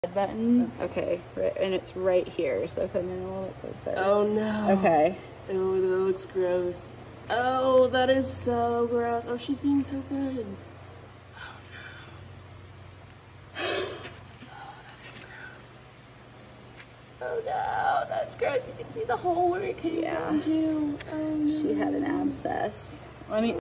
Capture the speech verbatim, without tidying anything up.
button. Okay, right, and it's right here, so come in a little bit closer. Oh no. Okay. Oh, that looks gross. Oh, that is so gross. Oh, she's being so good. Oh no. Oh no, that's gross. You can see the hole where it came Yeah. down too. Oh no. She had an abscess. Let me